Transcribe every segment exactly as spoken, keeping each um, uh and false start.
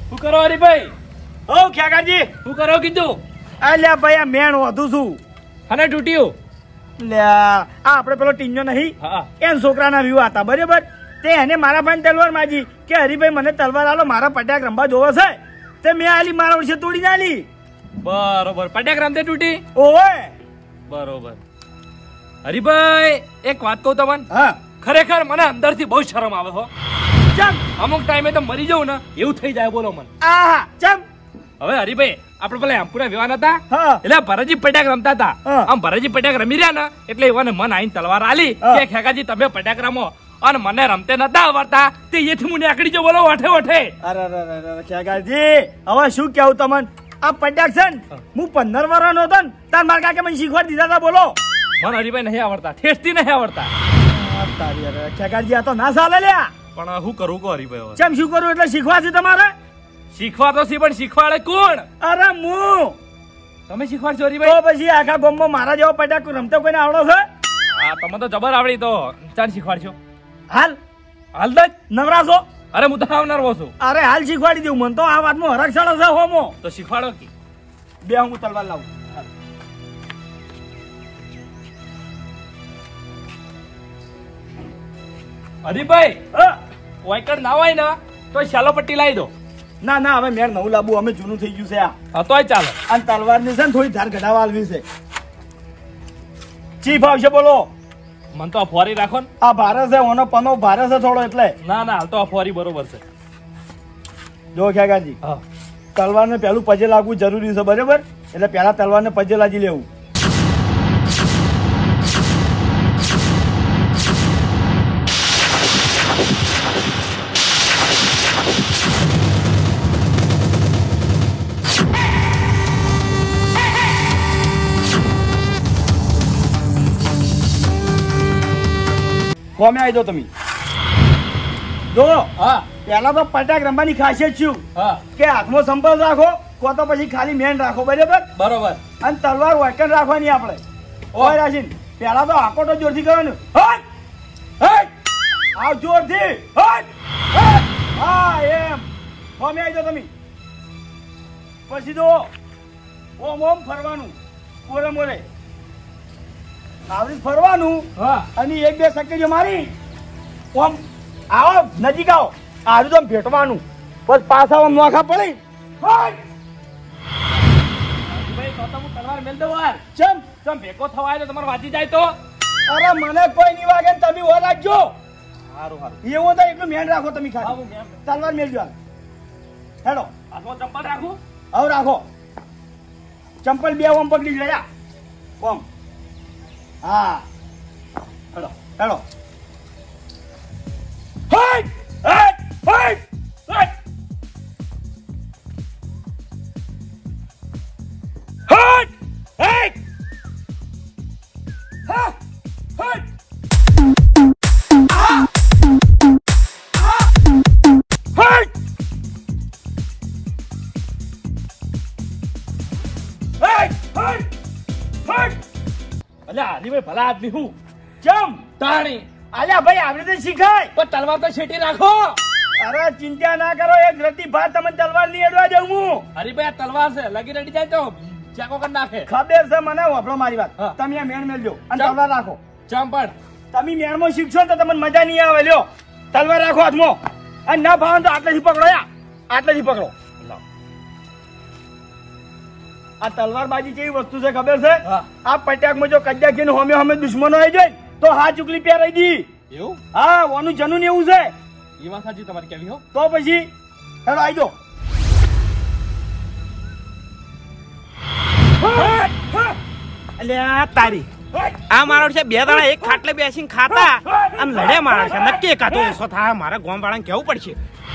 શું કરો હરીભાઈ? ઓ ખ્યાગાજી શું કરો કીધું? અલ્યા ભાઈ આ મેણ વધુ છું અને તૂટ્યું લે આ આપણે પેલો ટીંજો નહીં હા એન છોકરાના વ્યૂ હતા બરાબર તે એને મારા ભાઈ તલવાર માજી કે હરીભાઈ મને તલવાર આલો મારા પટાક રમવા જોવો છે તે મેં આલી મારા વર્ષે તોડી નાલી. બરોબર પટાક રમતે તૂટી. ઓય બરોબર હરીભાઈ એક વાત કહું તમને. હા ખરેખર મને અંદરથી બહુ શરમ આવે હો. ચમ અમુક ટાઈમે તો મરી જાઉં ને એવું થઈ જાય બોલો મને. આહા ચમ હવે હરીભાઈ આપણે પેલા આમપુરા વિવાન હતા હા એટલે ભરતજી પટાક રમતા હતા. હા. આમ ભરતજી પટાક રમી રહ્યા ને એટલે એવાને મન આઈને તલવાર આલી હા. કે ખેગાજી તમે પટાક રમો અને મને રમતે નતા આવડતા તે એથી હું નીકળી જો બોલો ઓઠે ઓઠે. અરે અરે અરે ખ્યાગાજી હવે શું કેવું તમને આ પટાક છે ને હું પંદર વર્ષનો હતો ને તાર મારા કાકે મને શીખવાડી દીધા હતા બોલો. મને હરીભાઈ નહીં આવડતા ઠેસથી નહીં આવડતા. તારી અરે ખ્યાગાજી આ તો ના ચાલે લ્યા. પણ હું કરું કો હરીભાઈ? ચમ શું કરું એટલે શીખવા છે તમારે? શીખવા તો સી પણ શીખવાડે કોણ? અરે હું તમે શીખવાડશો તો હરીભાઈ? પછી આખા ગામમાં મારા જેવો પટાક રમતો કોઈને આવડો છે? હા તમે તો જબર આવડી તો ચાલ શીખવાડશો. હાલ હાલ જ નવરાશો? અરે હું તો આવનાર છું. અરે હાલ શીખવાડી દઉં મને તો આ વાતમાં હરખ ચડે છે હોમો. તો શીખવાડો કે બે હું તલવાર લાવું. હરીભાઈ હા. વાયકડ ના હોય ને તો શાલો પટ્ટી લાવી દો. ના ના હવે મેળ નવું લાવવું અમે જૂનું થઈ ગયું છે આ. હા તોય ચાલે. અને તલવારની છે ને થોડી ધાર ઘટાવા આલવી છે. ચીફ આવશે બોલો. મને તો ફોરી રાખો ને. આ ભારે છે ઓનો પનો ભારે છે થોડો એટલે. ના ના હાલ તો ફોરી બરોબર છે. જો ખ્યાગાજી હા તલવારને પહેલું પજે લાગવું જરૂરી છે બરાબર એટલે પહેલા તલવારને પજે લાગી લેવું. કોમે આવી દો તમે જો. હા પેલા તો પટાક રમવાની ખાસિયત શું હા કે હાથમાં સંપર્ક રાખો કો તો પછી ખાલી મેન રાખો બરાબર બરોબર. અને તલવાર વાયકન રાખવાની આપણે ઓય રાશિન પેલા તો આકોટો જોરથી કરવાનું. હટ હટ આવ જોરથી હટ હટ હા એમ કોમે આવી દો તમે. પછી તો ઓમ ઓમ ફરવાનું મોરે મોરે આવડી ફરવાનું હા અને એક બે સકેજો મારી ઓમ આવો નજીક આવો આરું તો ભેટવાનું પછી પાછા આમ નોખા પડી. હરીભાઈ તો તો હું તલવાર મેલ દઉં વાર. ચમ ચમ ભેગો થવાય તો તમારે વાંચી જાય તો. અરે મને કોઈ નહીં વાગે ને તમે ઓર રાખજો. સારું સારું. એવું તો એટલું મેન રાખો તમે હા ખાલી હું મેમ. તલવાર મેલજો હાલ. હેડો હાથમાં ચપ્પલ રાખું. હવે રાખો ચંપલ બે ઓમ પકડી ગયા ઓમ. હા હેડો હેડો. હટ હટ હટ હટ હટ હટ હા હટ આ આ હટ હટ હટ હટ. અલ્યા હરીભાઈ ભલા આદમી હું ચમ તાણી આલ્યા ભાઈ આવી રીતે શીખાય. પણ તલવાર તો છેટી રાખો. અરે ચિંતા ના કરો એક રતી ભાત તમે તલવાર ની અડવા જાઉં હું. હરીભાઈ આ તલવાર છે લગી રડી જાય તો ચાકો કરી નાખે. ખબર છે મને વાપરો મારી વાત. હા. તમે આ મેણ મેલજો અને ચમ. તલવાર રાખો. ચંપડ તમે મેણમાં શીખશો તો તમને મજા નહીં આવે. લ્યો તલવાર રાખો હાથમાં અને ના ભાવે તો આટલેથી પકડો યા આટલેથી પકડો. લાવ. આ તલવારબાજી કેવી વસ્તુ છે ખબર છે? હા. આ પટાકમાં જો કજ્જા ખીને હોમે હોમે દુશ્મનો આવી જાય તો હા ચુકલી પહેરાઈ દી. એવું હા ઓનું જનૂન એવું છે. એ વાત સાચી તમારી કેવી હો. તો પછી હેડો આવી જાઓ. અલ્યા તારી આ મારો છે બે દાડા એક ખાટલે બેસીને ખાતા અને લડે મારા છે નક્કી એકાતો ઓછો થાય મારા ગામ વાળાને કેવું પડશે.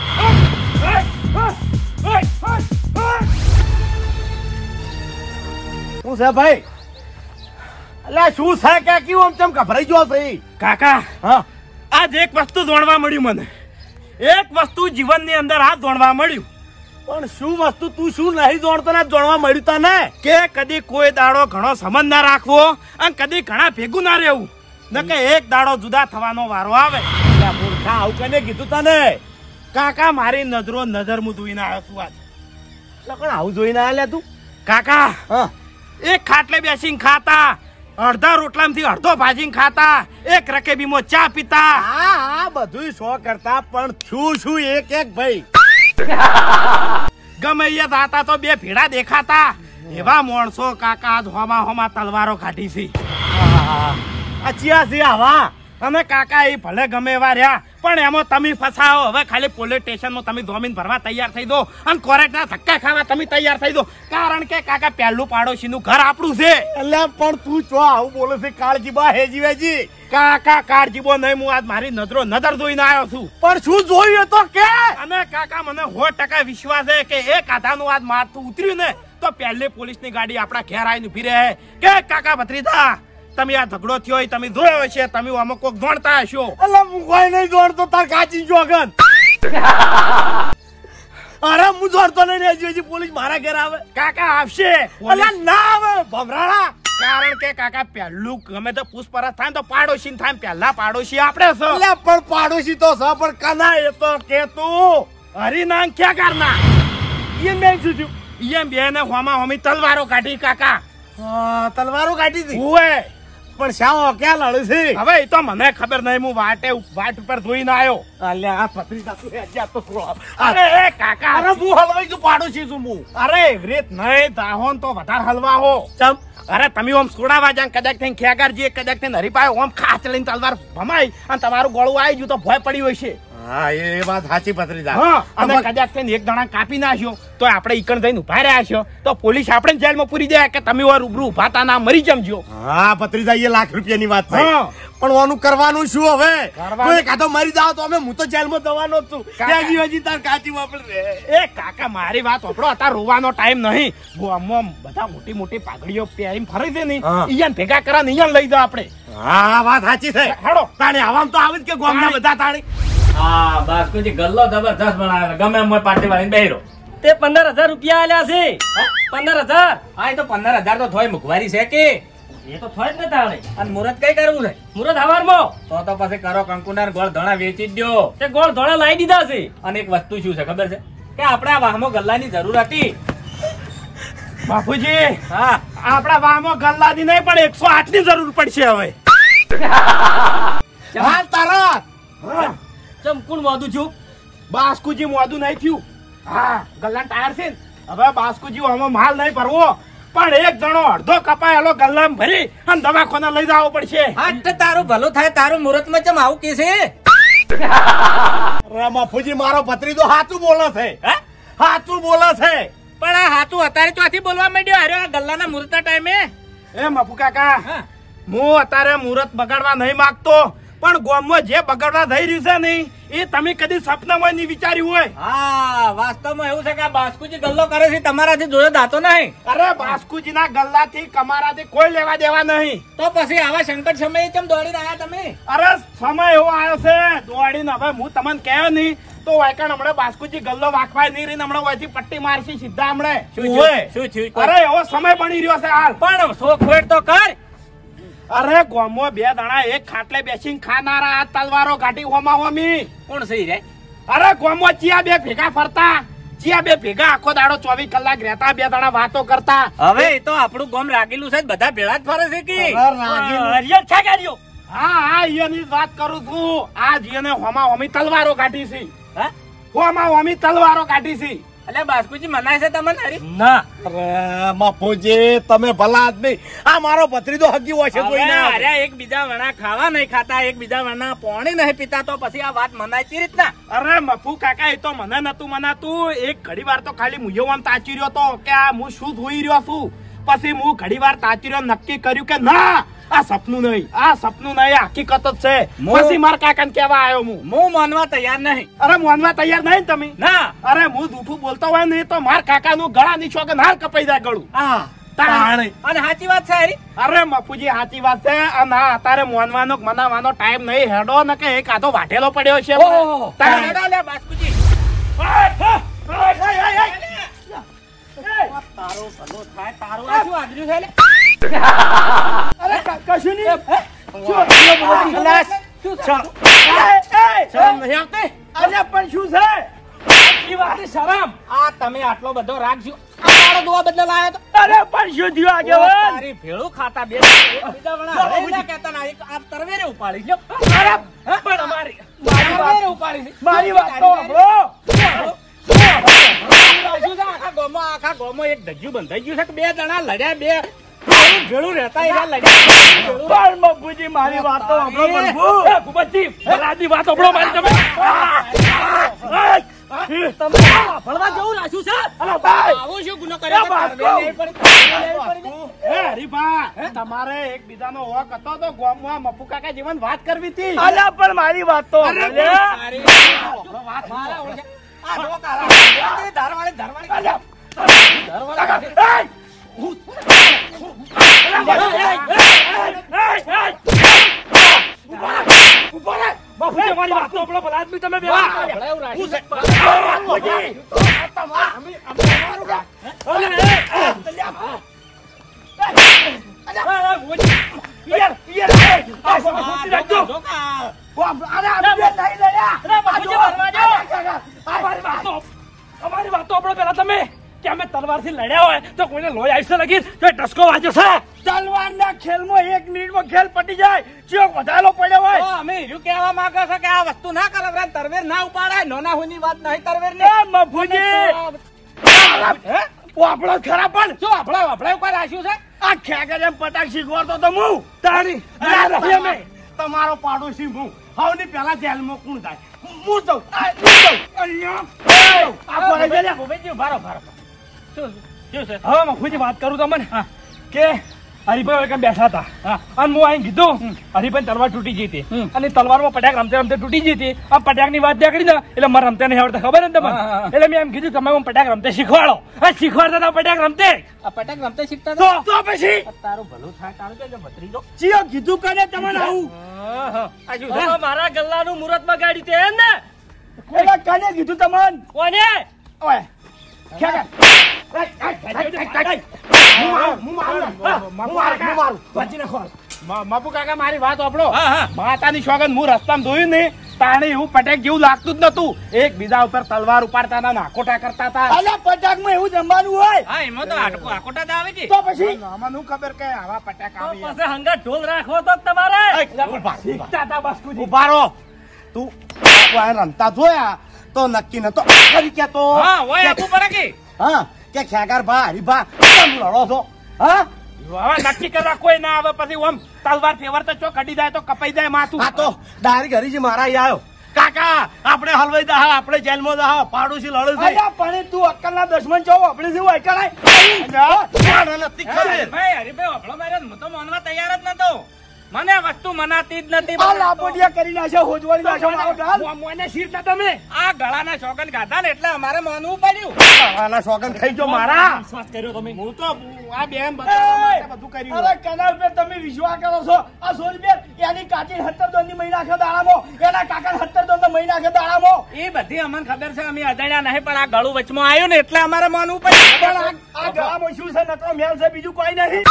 શું છે ભાઈ? અલ્યા શું છે કે કેવું આમ ચમ ગભરાઈ ગયો છે કાકા હા આજ એક વસ્તુ જાણવા મળ્યું મને. એક વસ્તુ જીવનની અંદર આ જાણવા મળ્યું. પણ શું વસ્તુ તું શું નહીં જાણતો ને જાણવા મળ્યું તને? કે કદી કોઈ દાડો ઘણો સંબંધ ના રાખવો અને કદી ઘણા ભેગું ના રહેવું ન કે એક દાડો જુદા થવાનો વારો આવે. મૂર્ખા આવું કને કીધું તને? કાકા મારી નજરો નજર હું જોઈને આવ્યો છું આજ. પણ આવું જોઈને આલ્યા તું કાકા હા એક ખાટલે બેસીને ખાતા, અડધા રોટલામાંથી અડધો ભાજીને ખાતા, એક રકેબીમાં ચા પીતા. હા હા બધું સો કરતા પણ છું શું એક એક ભાઈ ગમે એ દાતા તો બે ભેડા દેખાતા. એવા માણસો કાકા આજ હોમા હોમા તલવારો કાઢી છે. અચિયા છે આવા અને કાકા એ ભલે ગમે એવા રહ્યા પણ એમાં તમે ફસાવો. હવે ખાલી પોલીસ સ્ટેશનમાં તમે જમીન ભરવા તૈયાર થઈ દો અને કોરેટના ધક્કા ખાવા તમે તૈયાર થઈ દો. કારણ કે કાકા પહેલું પાડોશીનું ઘર આપણું છે. એટલે પણ તું ચો આવું બોલે છે કાળજીબા હેજી વેજી? કાકા કાળજીબો નહીં, હું આજ મારી નજરો નજર જોઈને આવ્યો છું. પણ શું જોયું તો કે? અને કાકા મને સો ટકા વિશ્વાસ છે કે એક આધાનું આજ માથું ઉતર્યું ને તો પહેલી પોલીસની ગાડી આપણા ઘેર આવીને ઉભી રહે કે કાકા ભત્રીજા તમે આ ઝઘડો થયો હોય તમે જોયો છે, તમે અમુક કોક દોડતા હશો. એટલે હું કોઈ નહીં દોડતો તાર કાચી જોગન. અરે હું દોડતો નહીં હેજી વેજી પોલીસ મારા ઘેર આવે. કાકા આવશે. એટલે ના આવે ભમરાણા. કારણ કે કાકા પહેલું ગમે તો પૂછપરછ થાય તો પાડોશી થાય, પહેલા પાડોશી આપણે છો. એટલે પણ પાડોશી તો છે પણ કના એ તો કે તું હરિનામ ક્યાં કરના એ મેં શું થયું? એમ બે ને હોમા હોમી તલવારો કાઢી કાકા. હા તલવારો કાઢી હતી ઓએ પણ શાઓ ક્યાં લડે છે? હવે એ તો મને ખબર નહીં, હું વાટે વાટ ઉપર જોઈને આવ્યો. અલ્યા આ પત્રીજા તું હજી તો થોડો. અરે એ કાકા અરે હું હલવાઈ છું પાડોશી છું હું. અરે રીત નહીં દાહોન તો વધારે હલવા હો. ચમ અરે તમે ઓમ છોડાવા જાન કદાચ થઈને ખેગારજી કદાચ થઈને હરીપાય ઓમ ખાસ લઈને તલવાર ભમાઈ અને તમારું ગળું આવી ગયું તો ભય પડી હોય છે. હા એ વાત સાચી પત્રીજા. હા અને કદાચ થઈને એક દણા કાપી નાખ્યો તો આપણે ઈકણ જઈને ઉભા રહ્યા છો તો પોલીસ આપણે જેલમાં પૂરી દે કે તમે ઓર રૂબરૂ ઉભા તા ના મરી જમજો. હા પત્રીજા એ લાખ રૂપિયાની વાત થઈ. હા પણ ઓનું કરવાનું શું હવે? કરવાનું- કોઈ કાતો મરી જાવ તો અમે હું તો જેલમાં જવાનો જ છું. કાકા. હજી હજી તાર કાચી વાપરે. એ કાકા મારી વાત ઓપડો અત્યારે રોવાનો ટાઈમ નહીં. ગામમાં બધા મોટી મોટી પાઘડીઓ પહેરીને ફરે છે ને હા. ઈયાને ભેગા કરા ને ઈયાને લઈ જાવ આપણે. હા વાત સાચી છે. હેડો તાણે આવામ તો આવે જ કે ગામના બધા તાણી. હા બાસ્કુજી ગલ્લો જબરદસ્ત બનાવે ગમે એમ હોય પાર્ટી વાળીને બેહરો. તે પંદર હજાર રૂપિયા આલ્યા છે. પંદર હજાર હા એ તો પંદર હજાર તો થોય મુખવારી છે કે એ તો થોય જ ને તાણે. અને મુહૂર્ત કઈ કરવું છે? મુરત હવારમાં તો તો પછી કરો કંકુના ગોળ ધણા વેચી જ દો. તે ગોળ ધોળા લાવી દીધા છે. અને એક વસ્તુ શું છે ખબર છે કે આપણે આ વાહમાં ગલ્લાની જરૂર હતી. બાપુજી હા આપડા વાહમાં ગલ્લાની નહીં પણ એકસો આઠ ની જરૂર પડશે હવે. હાલ તારા ચમ કોણ મોદું છું? બાસ્કુજી મોદું નહીં થયું. હા ગલ્લા ટાયર છે ને હવે બાસ્કુજી આમાં માલ નહીં ભરવો પણ એક જણો અડધો કપાયેલો ગલ્લામાં ભરી અને દવાખાના લઈ જવો પડશે. હા તારું ભલું થાય તારું મુહૂર્તમાં ચમ આવું કે છે? મફુજી મારો ભત્રીજો સાચું બોલે છે. હે? સાચું બોલે છે. પણ આ હાથું અત્યારે ચોથી બોલવા માંડ્યો અરે આ ગલ્લાના મુહૂર્તના ટાઈમે. એ મફુ કાકા હા હું અત્યારે મુહૂર્ત બગાડવા નહીં માંગતો પણ ગામમાં જે બગાડવા થઈ રહ્યું છે ને એ તમે કદી સપનામાં નહીં વિચાર્યું હોય. હા વાસ્તવમાં એવું છે કે આ બાસ્કુજી ગલ્લો કરે છે તમારાથી જોયો દાતો નહીં. અરે બાસ્કુજી ના ગલ્લાથી કમારાથી કોઈ લેવા દેવા નહીં. તો પછી આવા સંકટ સમયે કેમ દોડીને આયા તમે? અરે સમય એવો આવ્યો છે દોડીને હવે હું તમને કહ્યો નહીં તો વાયકણ હમણાં બાસ્કુજી ગલ્લો વાખવાય નહીં રહીને હમણાં વાયથી પટ્ટી મારશી સીધા હમણાં. શું ઓય. થયું? શું થયું? અરે એવો સમય બની રહ્યો છે હાલ. પણ શોખ ફેર તો કર. અરે ગામમાં બે દાણા એક ખાટલે બેસીને ખાનારા આ તલવારો કાઢી હોમા હોમી. કોણ સહી રે? અરે ગામમાં ચિયા બે ભેગા ફરતા ચિયા બે ભેગા આખો દાડો ચોવીસ કલાક રહેતા બે દાડા વાતો કરતા. હવે એ તો આપણું ગામ રાગેલું છે બધા ભેળા જ ફરે છે કે અરે રાગીનું. હરિયર છા ગાડીઓ. હા હા ઈયાની જ વાત કરું છું. આ જીને હોમા હોમી તલવારો કાઢી છે. હા હોમા હોમી તલવારો કાઢી છે. એટલે બાસ્કુજી મનાય છે તમને હરી? ના અરે મફુજી તમે ભલા આદમી. આ મારો ભત્રીજો હગી હોય છે હવે જોઈને. અરે એક બીજા વણા ખાવા નહીં ખાતા એક બીજા વણા પાણી નહીં પીતા તો પછી આ વાત મનાય ચી રીતના? અરે મફુ કાકા એ તો મને નતું મનાતું. એક ઘડી વાર તો ખાલી મુયો આમ તાચી રહ્યો તો કે આ હું શું જોઈ રહ્યો છું. પછી હું ઘડી વાર તાચી રહ્યો નક્કી કર્યું કે ના આ સપનું નહીં આ સપનું નહીં આ હકીકત જ છે. પછી મારા કાકાને કહેવા આવ્યો હું. હું માનવા તૈયાર નહીં. અરે માનવા તૈયાર નહીં તમે? ના અરે હું જૂઠું બોલતો હોય ને તો માર કાકા નું ગળા ની છોકે નાર કપાઈ જાય ગળું. હા તાણે. અને સાચી વાત છે હરી? અરે મફુજી સાચી વાત છે. અને આ અત્યારે મોનવાનો મનાવાનો ટાઈમ નહીં હેડો ને કે એક આધો વાટેલો પડ્યો છે. ઓહો તાણે. હેડો લે બાસ્કુજી. તારો ભલો થાય તારું આ શું આદર્યું છે લે? અરે કશું નહીં. શું? શરમ નહીં આવતી? અલ્યા પણ શું છે એ વાતની શરમ. આ તમે આટલો બધો રાખજો આ મારો દોવા બદલ આવ્યો તો અરે પણ શું થયું આગેવાન તારી ભેળું ખાતા બે બીજા વણા હવે ના કહેતા ના આ તરવેરે ઉપાડી લ્યો અરે પણ અમારી મારી તરવેરે વાત ઉપાડી છે મારી વાત તો સાંભળો શું છે આખા ગોમાં આખા ગોમાં એક ધજ્જુ બંધાઈ ગયું છે કે બે જણા લડ્યા બે ભેળું ભેળું રહેતા એના લડ્યા પણ મફુજી મારી વાત તો સાંભળો પ્રભુ એ ભૂપતજી, બલાદની વાત સાંભળો મારી તમે. તમે ભણવા જેવું રાખ્યું છે? અલા ભાઈ આવો શું ગુનો કર્યો એ વાત તરવેર કહું. નહીં પડી, તરવેર નહીં પડી. હે હરીભા તમારે એકબીજાનો હોક હતો તો ગોમમાં મફુ કાકા જીવન વાત કરવી હતી અલ્યા પણ મારી વાત તો સાંભળો. તારી વાત મારા ઓળખે આ જો કાળા ધારવાળી ધારવાળી અલ્યા ધારવાળી બાપુજી, મારી વાત સાંભળો, બલાદની તમે બે વાત કર્યા. ભલે એવું રાખ્યું છે. યાર યાર આ આ સમજી રાખજો જો કા અરે આ બે નહીં લડ્યા અરે બાપુજી, મારવા દો. કાકા અમારી વાત તો અમારી વાત તો સાંભળો પેલા તમે કે અમે તલવારથી લડ્યા હોય તો કોઈને લોહી આવી છે લગી તો એ ટસકો વાંચ્યો છે. તલવારના ખેલમાં એક મિનિટમાં ખેલ પટી જાય ચિયોક વધારેલો પડ્યો તો હોય અમે એવું કહેવા માંગો છો કે આ વસ્તુ ના કરે તરવેર ના ઉપાડાય નોના હોની વાત નહીં તરવેર એ મફુજી હે આપણો ખરા પણ શું આપડા આપડા ઉપર રાખ્યું છે આ ખેગર એમ પટાક શીખવાડતો તો હું તારી અરે રહી અમે તમારો પાડોશી હું હવની પહેલા જેલમાં કોણ થાય હું જાઉં આ હું જાઉં અહીંયા આ કોને ગયેલા ભૂપેજી ભારો ભારો શું શું છે હવે મફુજી વાત કરું તમને કે હરિભાઈ એકમ બેઠા હતા અને હું અહીં કીધું હરિભાઈ તલવાર તૂટી ગઈ હતી અને તલવારમાં પટાક રમતે રમતે તૂટી ગઈ હતી આ પટાક ની વાત નીકળી ને એટલે મારે રમતે નહીં આવડતા ખબર ને તમને એટલે મેં એમ કીધું તમે હું પટાક રમતે શીખવાડો આ શીખવાડતા હતા પટાક રમતે આ પટક રમતે શીખતા તો તો પછી તારું ભલું થાય તારું કે ભત્રીજો ચિયો કીધું કને તમને આવું આ શું તો મારા ગલ્લાનું મુહૂર્ત બગાડી તે એમ ને એટલે કને કીધું તમને કોને ઓય ખેગર મપુ કાકા મારી વાત સાંભળો માતાની સોગંદ હું રસ્તામાં જોયું ને તાણે એવું પટેક જેવું લાગતું જ નતું એક બીજા ઉપર તલવાર ઉપાડતા હતા નાકોટા કરતા હતા અલ્યા પટાકમાં એવું જમવાનું હોય હા એમાં તો આકોટા જ આવે છે તો પછી મને ખબર કે આવા પટેક તો આવે પછી હંગા ઢોલ રાખવો તો તમારે ઉભા રહો તું રમતા જોયા તો નક્કી નતો કરી કેતો હા હોય આપવું પડે કે હા કે ખેગાર ભા હરીભા કેમ લડો છો હા હવે નક્કી કરવા કોઈ ના આવે પછી ઓમ તલવાર ફેવર તો ચો કડી જાય તો કપાઈ જાય માથું. આ તો ડાયરેક્ટ હરીજી મારા અહીં આવ્યો કાકા આપણે હલવાઈ દા આપણે જેલમાં દા પાડોશી લડે છે અલ્યા પણ તું અક્કલના દુશ્મન છો આપણે જેવું અકળાય નથી ખબર ભાઈ હરીભાઈ વાપડો માર્યો હું તો માનવા તૈયાર જ નતો મને વસ્તુ મનાતી જ નથી આ લાપોટિયા કરી નાખ્યો હોજવાળી નાખ્યો મારો ગાલ મોને શીર ના તમે આ ગળાના શોગન ગાધા ને એટલે અમારે માનવું પડ્યું આના સોગન ખાઈ જો મારા વિશ્વાસ કર્યો તમે. હું તો આ બેન બતાવવા માટે બધું કર્યું અરે કના ઉપર તમે વિશ્વાસ કરો છો આ સોલબેર એની કાચી સત્તર દોની મહિના ખે દાડામો એના કાકા સત્તર દોન મહિના ખે દાડામો એ બધી અમને ખબર છે અમે અજાણ્યા નહીં પણ આ ગળું વચમાં આવ્યું ને એટલે અમારે માનવું પડ્યું પણ આ- આ ગળામાં શું છે નકરો મેલ છે બીજું કોઈ નહીં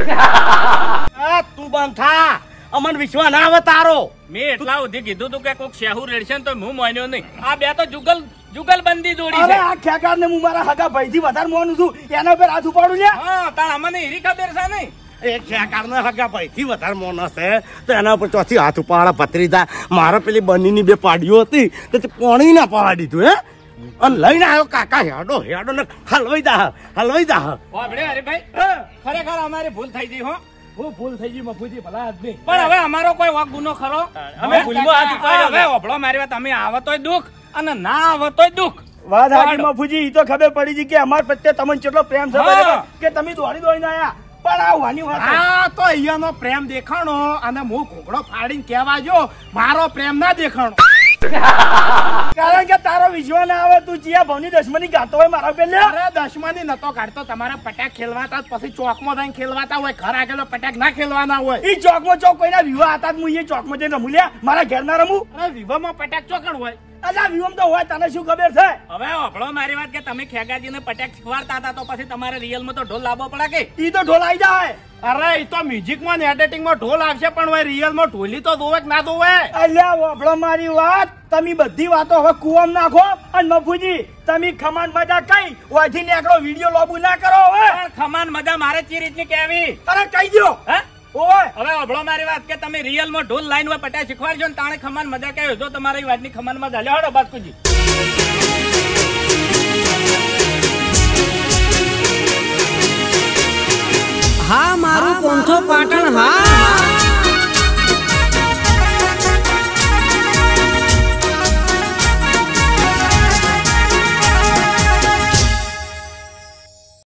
આ તું બંધ થા અમન વિશ્વાસ ના આવે તારો મેં એટલા સુધી કીધું તું કે કોક શેહુ રેડશે ને તો હું માન્યો નહીં આ બે તો જુગલ જુગલબંધી જોડી અરે છે આ ખેકાર ને હું મારા હગા ભાઈથી વધારે મોનું છું એના ઉપર હાથ ઉપાડું લ્યા હા તાર અમને એરી ખબર છે નહીં એ ખેકાર ને હગા ભાઈ થી વધારે મોનસ છે તો એના ઉપર ચોથી હાથ ઉપાડા ભત્રીજા મારા પેલી બનીની બે પાડીઓ હતી તો તે પોણી ના પાવા દીધું હે અને લઈને આવ્યો કાકા હેડો હેડો ને હલવાઈ દા હલવાઈ દા વાપડે હરીભાઈ ખરેખર અમારી ભૂલ થઈ ગઈ હો હું ભૂલ થઈ ગઈ મફુજી ભલા આદમી. પણ હવે અમારો કોઈ વાક ગુનો ખરો અમે ભૂલમાં હાથ ઉપાડ્યો. હવે ઓભળો મારી વાત અમે આવો તોય દુઃખ અને ના આવો તોય દુઃખ વાત હાજી મફુજી ઈ તો ખબર પડી છે કે અમાર પ્રત્યે તમને કેટલો પ્રેમ છે હા. બરાબર? કે તમે દોડી દોડીને આયા પણ આ વાની વાત છે. આ તો અહીંયાનો પ્રેમ દેખાણો અને હું ઘોઘડો ફાડીને કહેવા જો મારો પ્રેમ ના દેખાણો કારણ કે તારો વિશ્વાસ ના આવે તું ચિયા ભાવની દશમની ગાતો હોય મારા પેલે અરે દશમાની નતો કાઢતો તમારા પટાક ખેલવાતા જ પછી ચોકમાં જઈને ખેલવાતા હોય ઘર આગળ પટાક ના ખેલવાના હોય ઈ ચોકમાં ચોક કોઈના વિવાહ હતા જ હું એ ચોકમાં જઈને રમું લ્યા મારા ઘેર ના રમું અરે વિવામાં પટાક ચોકણ હોય અલા વિવમ તો હોય તને શું ખબર છે હવે હોભળો મારી વાત કે તમે ખેગાજીને પટેક શીખવાડતા હતા તો પછી તમારે રિયલમાં તો ઢોલ લાવવો પડે કે ઈ તો ઢોલાઈ જાય અરે એ તો મ્યુઝિકમાં ને એડિટિંગમાં ઢોલ આવશે પણ હવે રિયલમાં ઢોલી તો દોવે કે ના દોવે અલ્યા વાપડો મારી વાત તમે બધી વાતો હવે કુવામ નાખો અને મફુજી તમે ખમાન મજા કઈ ઓથી નીકળો વિડિયો લોબુ ના કરો હવે પણ ખમાન મજા મારે ચી રીતની કેવી અરે કહી દો હે ઓય હવે હોભળો મારી વાત કે તમે રિયલમાં ઢોલ લાઈન હોય પટેક શીખવાડજો ને તાણે ખમાન મજા કેવી જો તમારી વાતની ખમાન મજા લ્યો હડો બાસ્કુજી હા મારું પોંથો પાટણ હા